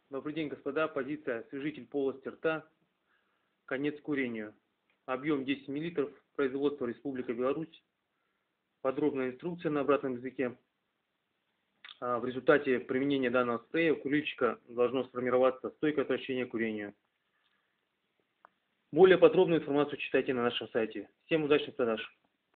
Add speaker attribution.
Speaker 1: Добрый день, господа. Позиция освежитель полости рта. Конец курению. Объем 10 мл. Производство Республика Беларусь. Подробная инструкция на обратном языке. В результате применения данного спрея у курильщика должно сформироваться стойкое отвращение к курению. Более подробную информацию читайте на нашем сайте. Всем удачных продаж!